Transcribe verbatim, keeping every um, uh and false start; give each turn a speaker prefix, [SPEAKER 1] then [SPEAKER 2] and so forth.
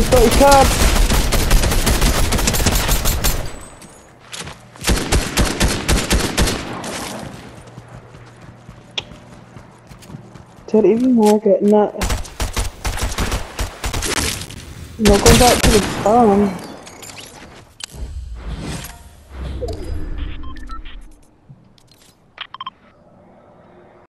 [SPEAKER 1] Got your card. Don't even more getting that. Not going back to the farm.